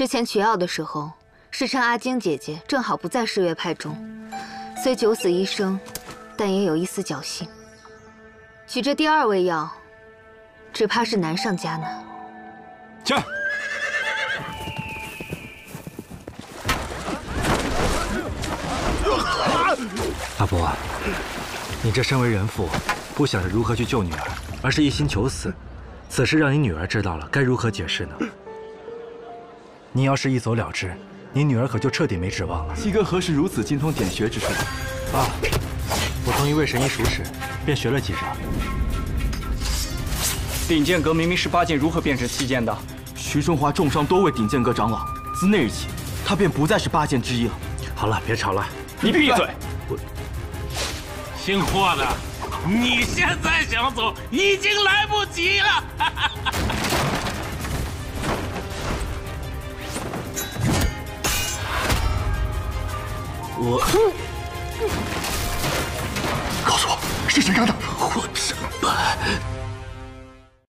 之前取药的时候，是趁阿晶姐姐正好不在世月派中，虽九死一生，但也有一丝侥幸。取这第二味药，只怕是难上加难。 去。 阿伯，你这身为人父，不想着如何去救女儿，而是一心求死。此事让你女儿知道了，该如何解释呢？你要是一走了之，你女儿可就彻底没指望了。 七哥何时如此精通点穴之术？ 啊，我从一位神医熟识，便学了几招。 顶剑阁明明是8剑，如何变成7剑的？ 徐春华重伤多位顶剑阁长老，自那日起，他便不再是8剑之一了。 好了，别吵了。 你闭嘴！ 姓霍的，你现在想走已经来不及了。 告诉我是谁干的！